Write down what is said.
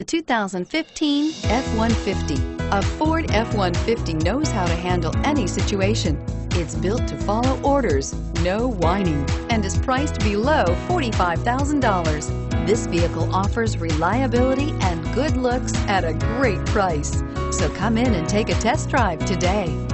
The 2015 F-150. A Ford F-150 knows how to handle any situation. It's built to follow orders, no whining, and is priced below $45,000. This vehicle offers reliability and good looks at a great price. So come in and take a test drive today.